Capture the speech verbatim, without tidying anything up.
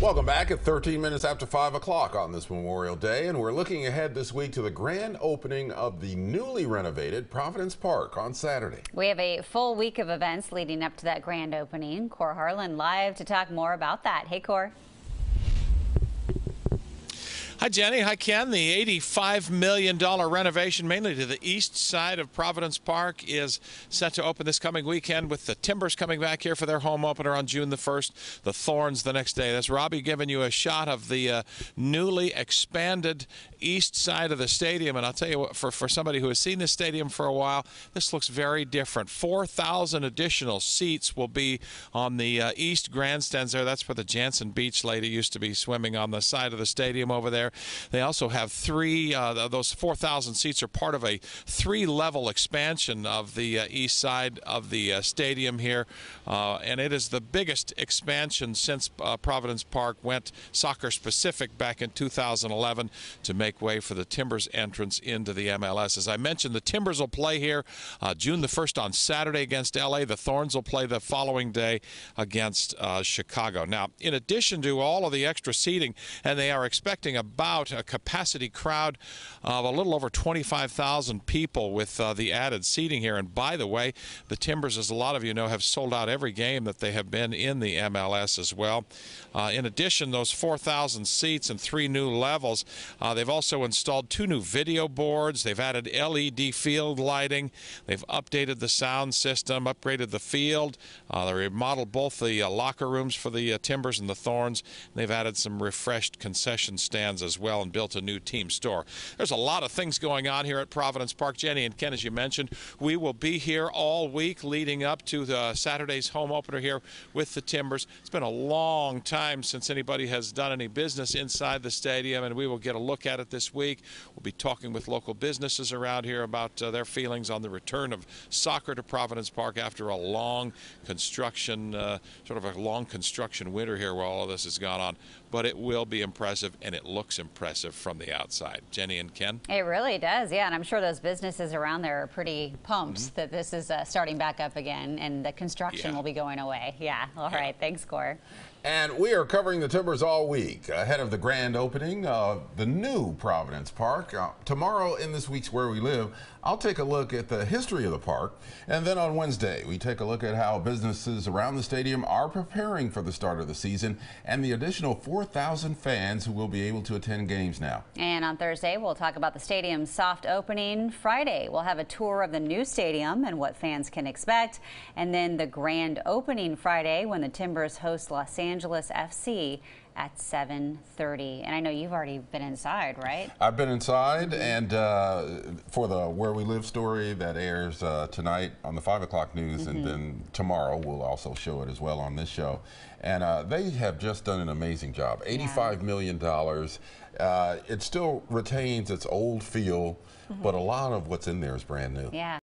Welcome back at thirteen minutes after five o'clock on this Memorial Day, and we're looking ahead this week to the grand opening of the newly renovated Providence Park on Saturday. We have a full week of events leading up to that grand opening. Cor Harlan live to talk more about that. Hey, Cor. Hi, Jenny. Hi, Ken. The eighty-five million dollar renovation, mainly to the east side of Providence Park, is set to open this coming weekend, with the Timbers coming back here for their home opener on June the first, the Thorns the next day. That's Robbie giving you a shot of the uh, newly expanded east side of the stadium. And I'll tell you what, for, for somebody who has seen this stadium for a while, this looks very different. four thousand additional seats will be on the uh, east grandstands there. That's where the Jansen Beach lady used to be swimming, on the side of the stadium over there. They also have three, uh, those four thousand seats are part of a three-level expansion of the uh, east side of the uh, stadium here, uh, and it is the biggest expansion since uh, Providence Park went soccer-specific back in two thousand eleven to make way for the Timbers entrance into the M L S. As I mentioned, the Timbers will play here uh, June the first on Saturday against L A. The Thorns will play the following day against uh, Chicago. Now, in addition to all of the extra seating, and they are expecting about a capacity crowd of a little over twenty-five thousand people with uh, the added seating here. And by the way, the Timbers, as a lot of you know, have sold out every game that they have been in the M L S as well. Uh, in addition, those four thousand seats and three new levels, uh, they've also installed two new video boards. They've added L E D field lighting. They've updated the sound system, upgraded the field. Uh, they remodeled both the uh, locker rooms for the uh, Timbers and the Thorns. They've added some refreshed concession stands as well, and built a new team store. There's a lot of things going on here at Providence Park. Jenny and Ken, as you mentioned, we will be here all week leading up to the Saturday's home opener here with the Timbers. It's been a long time since anybody has done any business inside the stadium, and we will get a look at it this week. We'll be talking with local businesses around here about uh, their feelings on the return of soccer to Providence Park after a long construction, uh, sort of a long construction winter here where all of this has gone on. But it will be impressive, and it looks impressive from the outside. Jenny and Ken? It really does, yeah, and I'm sure those businesses around there are pretty pumped mm-hmm. that this is uh, starting back up again, and the construction yeah. will be going away. Yeah, all yeah. right, thanks, Cor. And we are covering the Timbers all week ahead of the grand opening of the new Providence Park. Uh, tomorrow in this week's Where We Live, I'll take a look at the history of the park. And then on Wednesday, we take a look at how businesses around the stadium are preparing for the start of the season and the additional four thousand fans who will be able to attend games now. And on Thursday, we'll talk about the stadium's soft opening. Friday, we'll have a tour of the new stadium and what fans can expect. And then the grand opening Friday, when the Timbers host Los Angeles F C at seven thirty. And I know you've already been inside, right? I've been inside, mm-hmm. and uh, for the Where We Live story that airs uh, tonight on the five o'clock news, mm-hmm. and then tomorrow we'll also show it as well on this show. And uh, they have just done an amazing job. eighty-five million dollars. Uh, it still retains its old feel, mm-hmm. but a lot of what's in there is brand new. Yeah.